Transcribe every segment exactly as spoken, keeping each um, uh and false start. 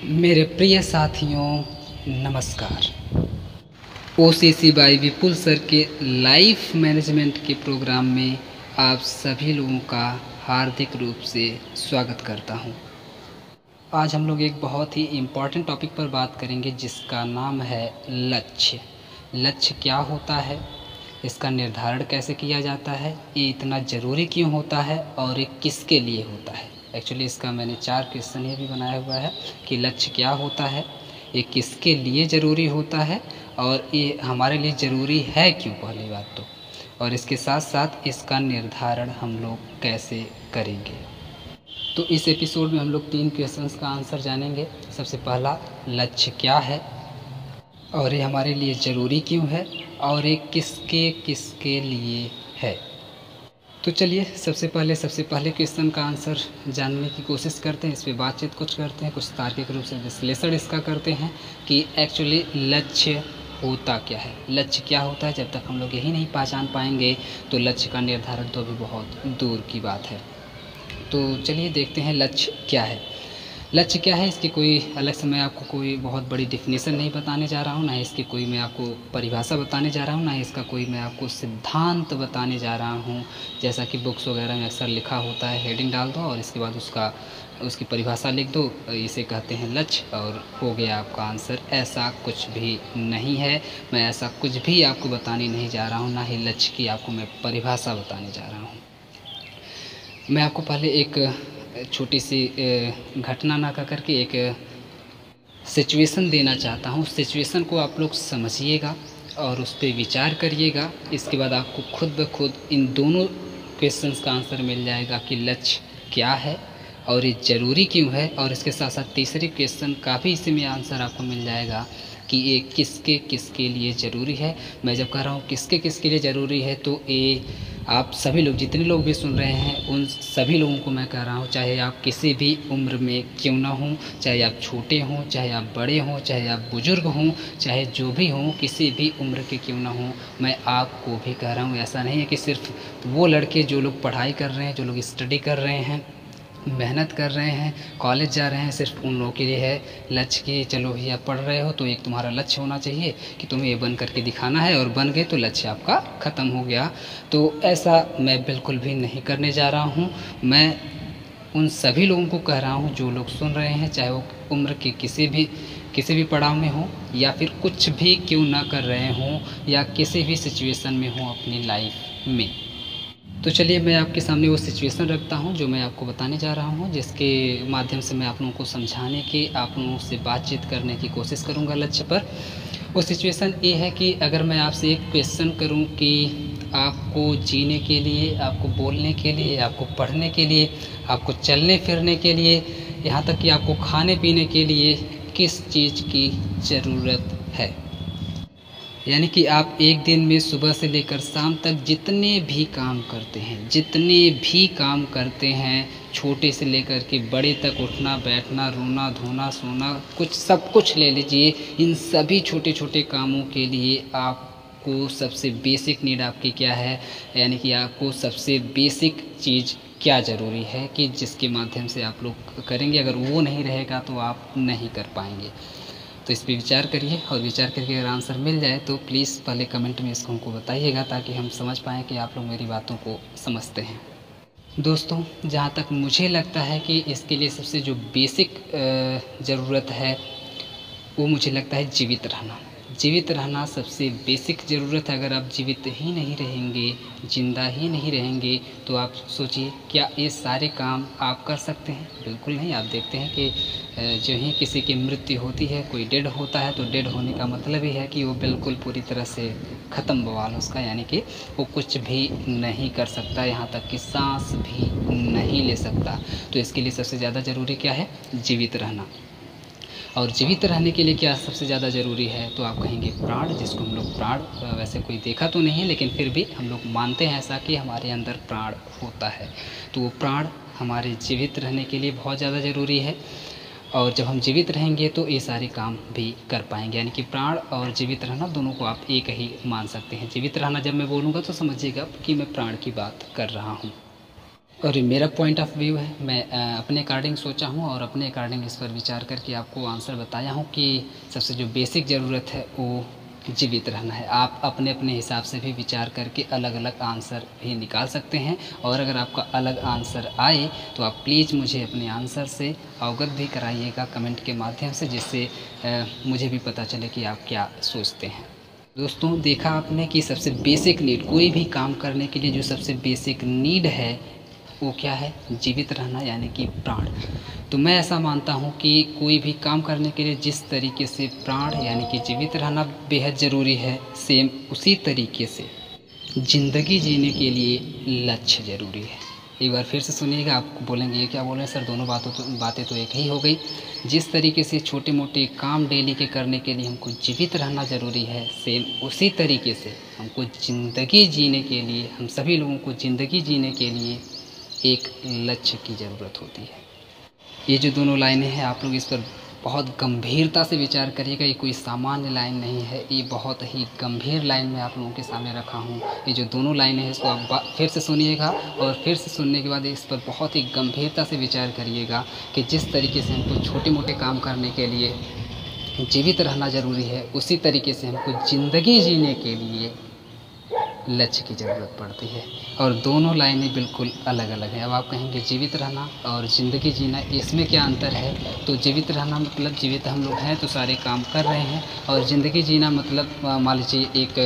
मेरे प्रिय साथियों, नमस्कार। ओसीसी बाई विपुल सर के लाइफ मैनेजमेंट के प्रोग्राम में आप सभी लोगों का हार्दिक रूप से स्वागत करता हूं। आज हम लोग एक बहुत ही इम्पॉर्टेंट टॉपिक पर बात करेंगे जिसका नाम है लक्ष्य। लक्ष्य क्या होता है, इसका निर्धारण कैसे किया जाता है, ये इतना ज़रूरी क्यों होता है और ये किसके लिए होता है। एक्चुअली इसका मैंने चार क्वेश्चन ये भी बनाया हुआ है कि लक्ष्य क्या होता है, ये किसके लिए ज़रूरी होता है और ये हमारे लिए ज़रूरी है क्यों, पहली बात तो, और इसके साथ साथ इसका निर्धारण हम लोग कैसे करेंगे। तो इस एपिसोड में हम लोग तीन क्वेश्चंस का आंसर जानेंगे। सबसे पहला, लक्ष्य क्या है और ये हमारे लिए ज़रूरी क्यों है और ये किसके किसके लिए है। तो चलिए सबसे पहले सबसे पहले क्वेश्चन का आंसर जानने की कोशिश करते हैं, इस पर बातचीत कुछ करते हैं, कुछ तार्किक रूप से विश्लेषण इसका करते हैं कि एक्चुअली लक्ष्य होता क्या है। लक्ष्य क्या होता है, जब तक हम लोग यही नहीं पहचान पाएंगे तो लक्ष्य का निर्धारण तो भी बहुत दूर की बात है। तो चलिए देखते हैं लक्ष्य क्या है। लक्ष्य क्या है, इसकी कोई अलग से मैं आपको कोई बहुत बड़ी डिफिनीसन नहीं बताने जा रहा हूँ, ना इसकी कोई मैं आपको परिभाषा बताने जा रहा हूँ, ना इसका कोई मैं आपको सिद्धांत बताने जा रहा हूँ जैसा कि बुक्स वगैरह में अक्सर लिखा होता है। हेडिंग डाल दो और इसके बाद उसका उसकी परिभाषा लिख दो, इसे कहते हैं लक्ष्य और हो गया आपका आंसर। ऐसा कुछ भी नहीं है, मैं ऐसा कुछ भी आपको बताने नहीं जा रहा हूँ, ना ही लक्ष्य की आपको मैं परिभाषा बताने जा रहा हूँ। मैं आपको पहले एक छोटी सी घटना ना कर करके एक सिचुएशन देना चाहता हूँ। सिचुएशन को आप लोग समझिएगा और उस पर विचार करिएगा। इसके बाद आपको खुद ब खुद इन दोनों क्वेश्चंस का आंसर मिल जाएगा कि लक्ष्य क्या है और ये ज़रूरी क्यों है, और इसके साथ साथ तीसरी क्वेश्चन का भी इसी में आंसर आपको मिल जाएगा कि ये किसके किसके लिए ज़रूरी है। मैं जब कह रहा हूँ किसके किसके लिए ज़रूरी है तो ये आप सभी लोग, जितने लोग भी सुन रहे हैं, उन सभी लोगों को मैं कह रहा हूँ, चाहे आप किसी भी उम्र में क्यों ना हों, चाहे आप छोटे हों, चाहे आप बड़े हों, चाहे आप बुज़ुर्ग हों, चाहे जो भी हों, किसी भी उम्र के क्यों ना हों, मैं आपको भी कह रहा हूँ। ऐसा नहीं है कि सिर्फ वो लड़के जो लोग पढ़ाई कर रहे हैं, जो लोग स्टडी कर रहे हैं, मेहनत कर रहे हैं, कॉलेज जा रहे हैं, सिर्फ उन लोगों के लिए है लक्ष्य कि चलो भैया पढ़ रहे हो तो एक तुम्हारा लक्ष्य होना चाहिए कि तुम्हें ये बन करके दिखाना है, और बन गए तो लक्ष्य आपका ख़त्म हो गया। तो ऐसा मैं बिल्कुल भी नहीं करने जा रहा हूँ। मैं उन सभी लोगों को कह रहा हूँ जो लोग सुन रहे हैं, चाहे वो उम्र के किसी भी किसी भी पड़ाव में हो या फिर कुछ भी क्यों ना कर रहे हों या किसी भी सिचुएशन में हो अपनी लाइफ में। तो चलिए मैं आपके सामने वो सिचुएशन रखता हूँ जो मैं आपको बताने जा रहा हूँ, जिसके माध्यम से मैं आप लोगों को समझाने की, आप लोगों से बातचीत करने की कोशिश करूँगा लक्ष्य पर। वो सिचुएशन ये है कि अगर मैं आपसे एक क्वेश्चन करूँ कि आपको जीने के लिए, आपको बोलने के लिए, आपको पढ़ने के लिए, आपको चलने फिरने के लिए, यहाँ तक कि आपको खाने पीने के लिए किस चीज़ की ज़रूरत है, यानी कि आप एक दिन में सुबह से लेकर शाम तक जितने भी काम करते हैं, जितने भी काम करते हैं, छोटे से लेकर के बड़े तक, उठना बैठना, रोना धोना सोना, कुछ सब कुछ ले लीजिए, इन सभी छोटे छोटे कामों के लिए आपको सबसे बेसिक नीड आपकी क्या है, यानी कि आपको सबसे बेसिक चीज़ क्या ज़रूरी है कि जिसके माध्यम से आप लोग करेंगे। अगर वो नहीं रहेगा तो आप नहीं कर पाएंगे। तो इस पर विचार करिए और विचार करके अगर आंसर मिल जाए तो प्लीज़ पहले कमेंट में इसको हमको बताइएगा, ताकि हम समझ पाएँ कि आप लोग मेरी बातों को समझते हैं। दोस्तों, जहाँ तक मुझे लगता है कि इसके लिए सबसे जो बेसिक ज़रूरत है वो मुझे लगता है जीवित रहना। जीवित रहना सबसे बेसिक ज़रूरत है। अगर आप जीवित ही नहीं रहेंगे, ज़िंदा ही नहीं रहेंगे, तो आप सोचिए क्या ये सारे काम आप कर सकते हैं? बिल्कुल नहीं। आप देखते हैं कि जो ही किसी की मृत्यु होती है, कोई डेड होता है, तो डेड होने का मतलब ही है कि वो बिल्कुल पूरी तरह से ख़त्म बवाल उसका, यानी कि वो कुछ भी नहीं कर सकता, यहाँ तक कि सांस भी नहीं ले सकता। तो इसके लिए सबसे ज़्यादा ज़रूरी क्या है? जीवित रहना। और जीवित रहने के लिए क्या सबसे ज़्यादा ज़रूरी है? तो आप कहेंगे प्राण, जिसको हम लोग प्राण, वैसे कोई देखा तो नहीं है लेकिन फिर भी हम लोग मानते हैं ऐसा कि हमारे अंदर प्राण होता है। तो वो प्राण हमारे जीवित रहने के लिए बहुत ज़्यादा ज़रूरी है, और जब हम जीवित रहेंगे तो ये सारे काम भी कर पाएंगे। यानी कि प्राण और जीवित रहना दोनों को आप एक ही मान सकते हैं। जीवित रहना जब मैं बोलूँगा तो समझिएगा कि मैं प्राण की बात कर रहा हूँ। और ये मेरा पॉइंट ऑफ व्यू है। मैं अ, अपने अकॉर्डिंग सोचा हूँ और अपने अकॉर्डिंग इस पर विचार करके आपको आंसर बताया हूँ कि सबसे जो बेसिक ज़रूरत है वो जीवित रहना है। आप अपने अपने हिसाब से भी विचार करके अलग अलग आंसर भी निकाल सकते हैं, और अगर आपका अलग आंसर आए तो आप प्लीज़ मुझे अपने आंसर से अवगत भी कराइएगा कमेंट के माध्यम से, जिससे अ, मुझे भी पता चले कि आप क्या सोचते हैं। दोस्तों, देखा आपने कि सबसे बेसिक नीड, कोई भी काम करने के लिए जो सबसे बेसिक नीड है वो क्या है? जीवित रहना, यानी कि प्राण। तो मैं ऐसा मानता हूँ कि कोई भी काम करने के लिए जिस तरीके से प्राण यानी कि जीवित रहना बेहद ज़रूरी है, सेम उसी तरीके से ज़िंदगी जीने के लिए लक्ष्य ज़रूरी है। एक बार फिर से सुनिएगा, आप बोलेंगे ये क्या बोल रहे हैं सर, दोनों बातों तो बातें तो एक ही हो गई। जिस तरीके से छोटे मोटे काम डेली के करने के लिए हमको जीवित रहना ज़रूरी है, सेम उसी तरीके से हमको ज़िंदगी जीने के लिए, हम सभी लोगों को ज़िंदगी जीने के लिए एक लक्ष्य की ज़रूरत होती है। ये जो दोनों लाइनें हैं, आप लोग इस पर बहुत गंभीरता से विचार करिएगा। ये कोई सामान्य लाइन नहीं है, ये बहुत ही गंभीर लाइन मैं आप लोगों के सामने रखा हूँ। ये जो दोनों लाइनें हैं इसको आप फिर से सुनिएगा, और फिर से सुनने के बाद इस पर बहुत ही गंभीरता से विचार करिएगा कि जिस तरीके से हमको छोटे मोटे काम करने के लिए जीवित रहना ज़रूरी है, उसी तरीके से हमको ज़िंदगी जीने के लिए लक्ष्य की ज़रूरत पड़ती है। और दोनों लाइनें बिल्कुल अलग अलग हैं। अब आप कहेंगे जीवित रहना और ज़िंदगी जीना, इसमें क्या अंतर है? तो जीवित रहना मतलब जीवित हम लोग हैं तो सारे काम कर रहे हैं, और ज़िंदगी जीना मतलब मान लीजिए एक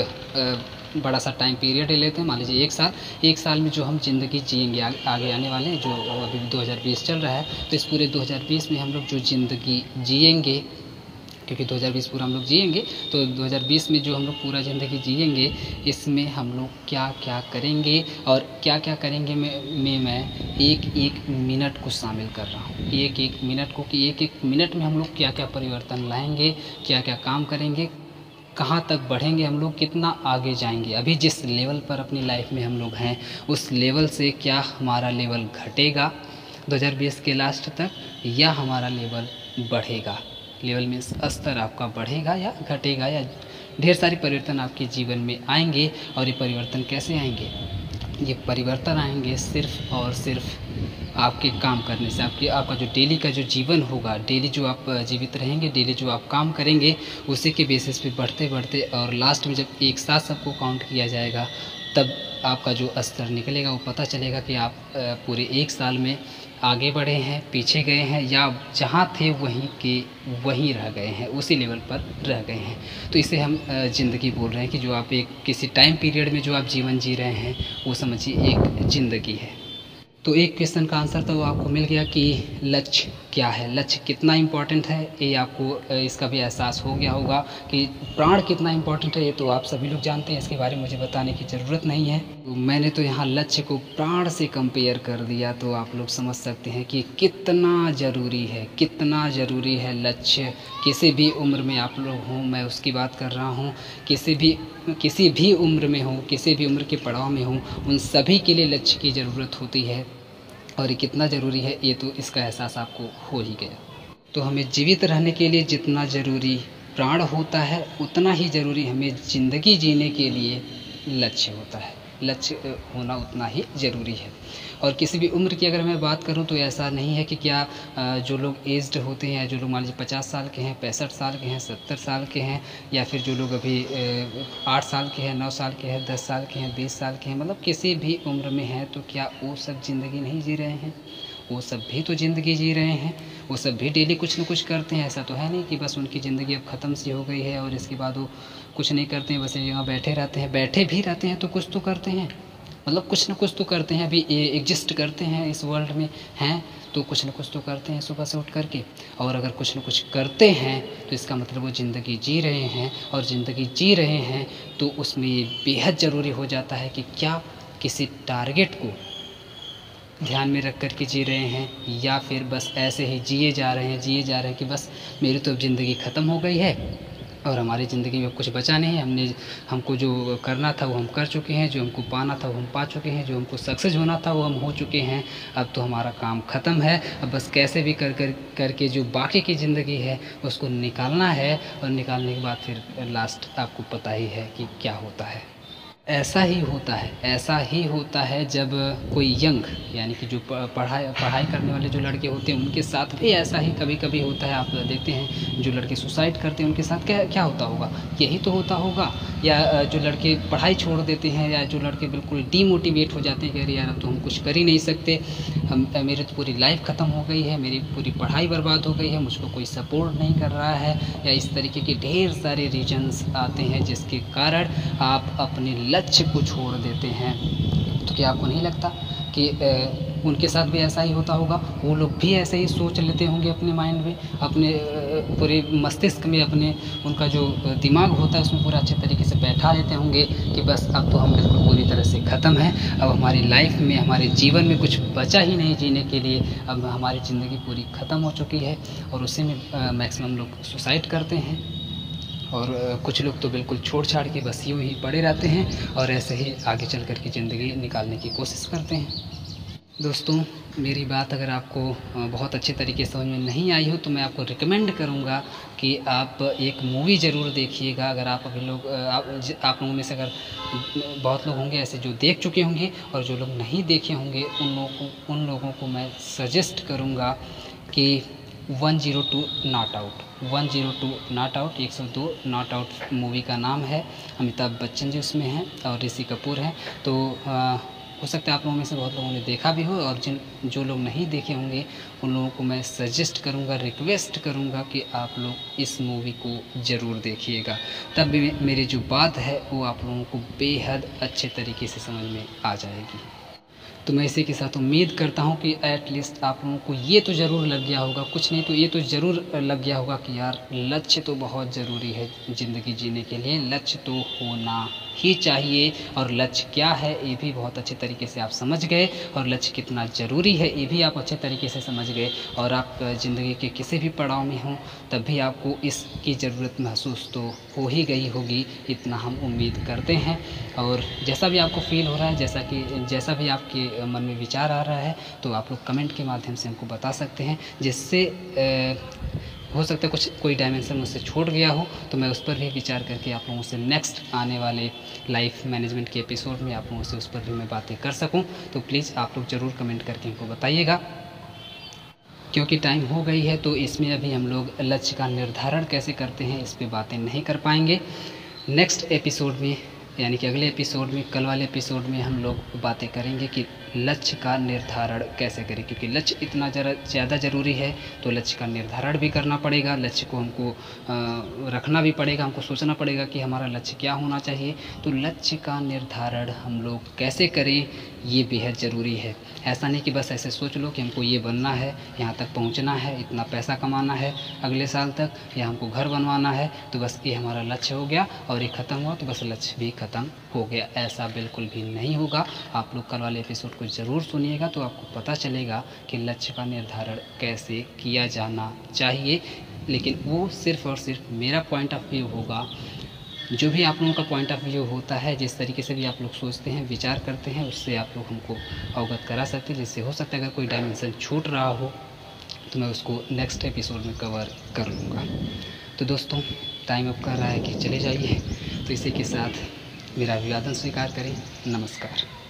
अ, बड़ा सा टाइम पीरियड ले लेते हैं, मान लीजिए एक साल। एक साल में जो हम ज़िंदगी जिएंगे, आगे आगे आने वाले हैं, जो अभी दो हज़ार बीस चल रहा है, तो इस पूरे दो हज़ार बीस में हम लोग जो ज़िंदगी जिएंगे, क्योंकि दो हज़ार बीस पूरा हम लोग जिएंगे, तो दो हज़ार बीस में जो हम लोग पूरा ज़िंदगी जिएंगे, इसमें हम लोग क्या क्या करेंगे और क्या क्या करेंगे में, में मैं एक एक मिनट को शामिल कर रहा हूँ। एक एक मिनट को, कि एक एक मिनट में हम लोग क्या क्या परिवर्तन लाएंगे, क्या क्या काम करेंगे, कहाँ तक बढ़ेंगे हम लोग, कितना आगे जाएंगे। अभी जिस लेवल पर अपनी लाइफ में हम लोग हैं, उस लेवल से क्या हमारा लेवल घटेगा दो हज़ार बीस के लास्ट तक, या हमारा लेवल बढ़ेगा। लेवल में स्तर आपका बढ़ेगा या घटेगा, या ढेर सारे परिवर्तन आपके जीवन में आएंगे। और ये परिवर्तन कैसे आएंगे? ये परिवर्तन आएंगे सिर्फ और सिर्फ आपके काम करने से। आपके आपका जो डेली का जो जीवन होगा, डेली जो आप जीवित रहेंगे, डेली जो आप काम करेंगे, उसी के बेसिस पे बढ़ते बढ़ते, और लास्ट में जब एक साथ सबको काउंट किया जाएगा, तब आपका जो स्तर निकलेगा वो पता चलेगा कि आप पूरे एक साल में आगे बढ़े हैं, पीछे गए हैं, या जहाँ थे वहीं के वहीं रह गए हैं, उसी लेवल पर रह गए हैं। तो इसे हम ज़िंदगी बोल रहे हैं, कि जो आप एक किसी टाइम पीरियड में जो आप जीवन जी रहे हैं, वो समझिए एक ज़िंदगी है। तो एक क्वेश्चन का आंसर तो आपको मिल गया कि लक्ष्य क्या है, लक्ष्य कितना इम्पोर्टेंट है, ये आपको इसका भी एहसास हो गया होगा। कि प्राण कितना इम्पोर्टेंट है, ये तो आप सभी लोग जानते हैं, इसके बारे में मुझे बताने की ज़रूरत नहीं है। तो मैंने तो यहाँ लक्ष्य को प्राण से कंपेयर कर दिया, तो आप लोग समझ सकते हैं कि कितना ज़रूरी है, कितना ज़रूरी है लक्ष्य। किसी भी उम्र में आप लोग हों, मैं उसकी बात कर रहा हूँ, किसी भी किसी भी उम्र में हो, किसी भी उम्र के पड़ाव में हो, उन सभी के लिए लक्ष्य की ज़रूरत होती है। और ये कितना ज़रूरी है, ये तो इसका एहसास आपको हो ही गया। तो हमें जीवित रहने के लिए जितना ज़रूरी प्राण होता है, उतना ही ज़रूरी हमें ज़िंदगी जीने के लिए लक्ष्य होता है। लक्ष्य होना उतना ही ज़रूरी है। और किसी भी उम्र की अगर मैं बात करूं, तो ऐसा नहीं है कि क्या जो लोग एज्ड होते हैं, जो लोग मान लीजिए पचास साल के हैं, पैंसठ साल के हैं, सत्तर साल के हैं, या फिर जो लोग अभी आठ साल के हैं, नौ साल के हैं, दस साल के हैं, बीस साल के हैं, मतलब किसी भी उम्र में हैं, तो क्या वो सब ज़िंदगी नहीं जी रहे हैं? वो सब भी तो ज़िंदगी जी रहे हैं। वो सब भी डेली कुछ न कुछ करते हैं। ऐसा तो है नहीं कि बस उनकी ज़िंदगी अब ख़त्म सी हो गई है और इसके बाद वो कुछ नहीं करते हैं, बस यहाँ बैठे रहते हैं। बैठे भी रहते हैं तो कुछ तो करते हैं, मतलब कुछ न कुछ तो करते हैं। अभी एग्जिस्ट करते हैं इस वर्ल्ड में हैं, तो कुछ न कुछ तो करते हैं सुबह से उठ करके। और अगर कुछ न कुछ करते हैं तो इसका मतलब वो ज़िंदगी जी रहे हैं। और ज़िंदगी जी रहे हैं तो उसमें ये बेहद ज़रूरी हो जाता है कि क्या किसी टारगेट को ध्यान में रख कर के जी रहे हैं, या फिर बस ऐसे ही जिए जा रहे हैं जिए जा रहे हैं कि बस मेरी तो अब ज़िंदगी ख़त्म हो गई है और हमारी ज़िंदगी में कुछ बचा नहीं है। हमने हमको जो करना था वो हम कर चुके हैं, जो हमको पाना था वो हम पा चुके हैं, जो हमको सक्सेस होना था वो हम हो चुके हैं। अब तो हमारा काम ख़त्म है, अब बस कैसे भी कर कर करके जो बाकी की ज़िंदगी है उसको निकालना है। और निकालने के बाद फिर लास्ट आपको पता ही है कि क्या होता है। ऐसा ही होता है ऐसा ही होता है जब कोई यंग यानी कि जो पढ़ाई पढ़ाई करने वाले जो लड़के होते हैं उनके साथ भी ऐसा ही कभी कभी होता है। आप देखते हैं जो लड़के सुसाइड करते हैं उनके साथ क्या क्या होता होगा, यही तो होता होगा। या जो लड़के पढ़ाई छोड़ देते हैं या जो लड़के बिल्कुल डीमोटिवेट हो जाते हैं कि अरे यार अब तो हम कुछ कर ही नहीं सकते, हम मेरी तो पूरी लाइफ ख़त्म हो गई है, मेरी पूरी पढ़ाई बर्बाद हो गई है, मुझको कोई सपोर्ट नहीं कर रहा है, या इस तरीके के ढेर सारे रीजंस आते हैं जिसके कारण आप अपने लक्ष्य को छोड़ देते हैं। तो क्या आपको नहीं लगता कि ए, उनके साथ भी ऐसा ही होता होगा? वो लोग भी ऐसे ही सोच लेते होंगे अपने माइंड में, अपने पूरे मस्तिष्क में, अपने उनका जो दिमाग होता है उसमें पूरा अच्छे तरीके से बैठा लेते होंगे कि बस अब तो हम बिल्कुल पूरी तरह से ख़त्म हैं, अब हमारी लाइफ में, हमारे जीवन में कुछ बचा ही नहीं जीने के लिए, अब हमारी ज़िंदगी पूरी ख़त्म हो चुकी है। और उसी में मैक्सिमम लोग सुसाइड करते हैं और कुछ लोग तो बिल्कुल छोड़ छाड़ के बस यूँ ही पड़े रहते हैं और ऐसे ही आगे चल कर के ज़िंदगी निकालने की कोशिश करते हैं। दोस्तों, मेरी बात अगर आपको बहुत अच्छे तरीके से समझ में नहीं आई हो तो मैं आपको रिकमेंड करूंगा कि आप एक मूवी ज़रूर देखिएगा। अगर आप अभी लोग आप, आप लोगों में से अगर बहुत लोग होंगे ऐसे जो देख चुके होंगे, और जो लोग नहीं देखे होंगे उन लोगों को उन लोगों को मैं सजेस्ट करूंगा कि one zero two not out one zero two not out एक सौ दो नॉट आउट मूवी का नाम है। अमिताभ बच्चन जी उसमें हैं और ऋषि कपूर हैं। तो आ, हो सकता है आप लोगों में से बहुत लोगों ने देखा भी हो, और जिन जो लोग नहीं देखे होंगे उन लोगों को मैं सजेस्ट करूंगा, रिक्वेस्ट करूंगा कि आप लोग इस मूवी को ज़रूर देखिएगा। तब भी मेरी जो बात है वो आप लोगों को बेहद अच्छे तरीके से समझ में आ जाएगी। तो मैं इसी के साथ उम्मीद करता हूँ कि एटलीस्ट आप लोगों को ये तो ज़रूर लग गया होगा, कुछ नहीं तो ये तो ज़रूर लग गया होगा कि यार लक्ष्य तो बहुत ज़रूरी है ज़िंदगी जीने के लिए, लक्ष्य तो होना ही चाहिए। और लक्ष्य क्या है ये भी बहुत अच्छे तरीके से आप समझ गए, और लक्ष्य कितना ज़रूरी है ये भी आप अच्छे तरीके से समझ गए। और आप ज़िंदगी के किसी भी पड़ाव में हों तब भी आपको इसकी ज़रूरत महसूस तो हो ही गई होगी, इतना हम उम्मीद करते हैं। और जैसा भी आपको फील हो रहा है, जैसा कि जैसा भी आपके मन में विचार आ रहा है, तो आप लोग कमेंट के माध्यम से हमको बता सकते हैं, जिससे हो सकता है कुछ कोई डायमेंशन मुझसे छूट गया हो तो मैं उस पर भी विचार करके आप लोगों से नेक्स्ट आने वाले लाइफ मैनेजमेंट के एपिसोड में आप लोगों से उस पर भी मैं बातें कर सकूं। तो प्लीज़ आप लोग ज़रूर कमेंट करके हमको बताइएगा। क्योंकि टाइम हो गई है तो इसमें अभी हम लोग लक्ष्य का निर्धारण कैसे करते हैं इस पर बातें नहीं कर पाएंगे। नेक्स्ट एपिसोड में, यानी कि अगले एपिसोड में, कल वाले एपिसोड में हम लोग बातें करेंगे कि लक्ष्य का निर्धारण कैसे करें, क्योंकि लक्ष्य इतना ज़रा ज़्यादा ज़रूरी है तो लक्ष्य का निर्धारण भी करना पड़ेगा, लक्ष्य को हमको आ, रखना भी पड़ेगा, हमको सोचना पड़ेगा कि हमारा लक्ष्य क्या होना चाहिए। तो लक्ष्य का निर्धारण हम लोग कैसे करें ये बेहद ज़रूरी है। ऐसा नहीं कि बस ऐसे सोच लो कि हमको ये बनना है, यहाँ तक पहुँचना है, इतना पैसा कमाना है अगले साल तक, या हमको घर बनवाना है, तो बस ये हमारा लक्ष्य हो गया और ये ख़त्म हुआ तो बस लक्ष्य भी ख़त्म हो गया। ऐसा बिल्कुल भी नहीं होगा। आप लोग कल वाले एपिसोड को ज़रूर सुनिएगा तो आपको पता चलेगा कि लक्ष्य का निर्धारण कैसे किया जाना चाहिए। लेकिन वो सिर्फ़ और सिर्फ मेरा पॉइंट ऑफ व्यू होगा। जो भी आप लोगों का पॉइंट ऑफ व्यू होता है, जिस तरीके से भी आप लोग सोचते हैं, विचार करते हैं, उससे आप लोग हमको अवगत करा सकते हैं, जिससे हो सकता है अगर कोई डायमेंशन छूट रहा हो तो मैं उसको नेक्स्ट एपिसोड में कवर कर लूँगा। तो दोस्तों, टाइम अब कर रहा है कि चले जाइए, तो इसी के साथ मेरा अभिवादन स्वीकार करें। नमस्कार।